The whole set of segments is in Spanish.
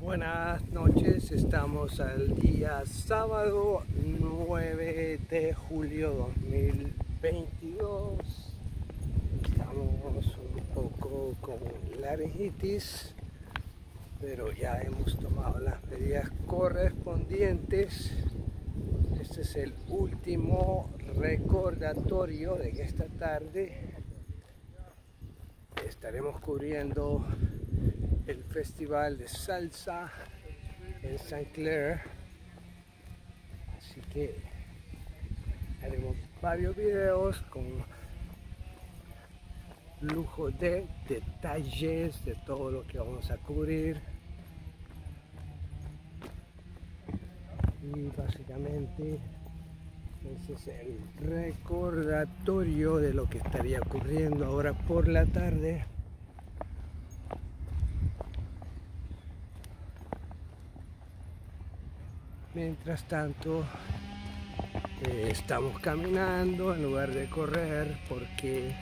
Buenas noches, estamos al día sábado 9 de julio 2022. Estamos un poco con laringitis, pero ya hemos tomado las medidas correspondientes. Este es el último recordatorio de que esta tarde estaremos cubriendo el festival de salsa en St. Clair, así que haremos varios videos con lujo de detalles de todo lo que vamos a cubrir, y básicamente ese es el recordatorio de lo que estaría ocurriendo ahora por la tarde. Mientras tanto, estamos caminando en lugar de correr, porque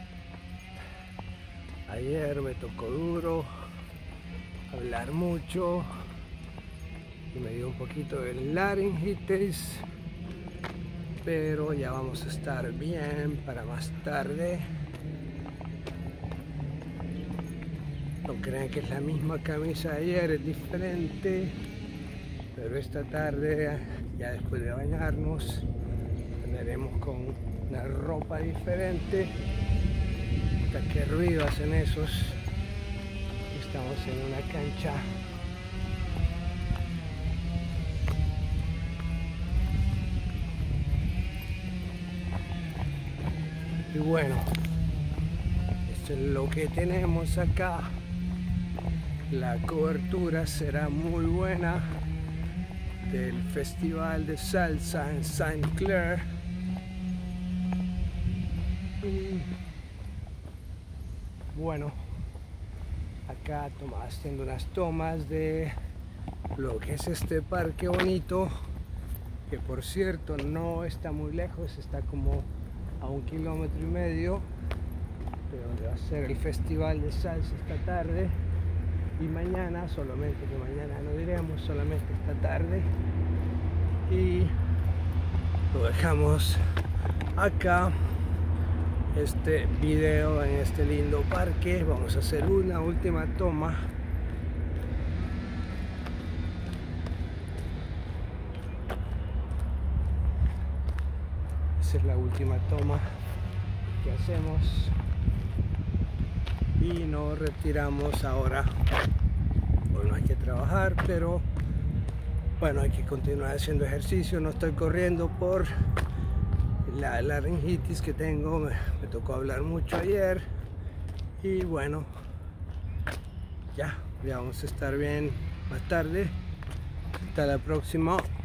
ayer me tocó duro hablar mucho y me dio un poquito de laringitis, pero ya vamos a estar bien para más tarde. No crean que es la misma camisa de ayer, es diferente. Pero esta tarde, ya después de bañarnos, andaremos con una ropa diferente. Hasta qué ruido hacen esos. Estamos en una cancha. Y bueno, esto es lo que tenemos acá. La cobertura será muy buena del festival de salsa en St. Clair. Y bueno, acá haciendo unas tomas de lo que es este parque bonito, que por cierto no está muy lejos, está como a 1,5 kilómetros de donde va a ser el festival de salsa esta tarde. Y mañana, solamente que mañana no diremos, solamente esta tarde, y lo dejamos acá, este video en este lindo parque. Vamos a hacer una última toma. Esa es la última toma que hacemos y nos retiramos ahora. Bueno, hay que trabajar, pero bueno, hay que continuar haciendo ejercicio. No estoy corriendo por la laringitis que tengo. Me tocó hablar mucho ayer y bueno, ya vamos a estar bien más tarde. Hasta la próxima.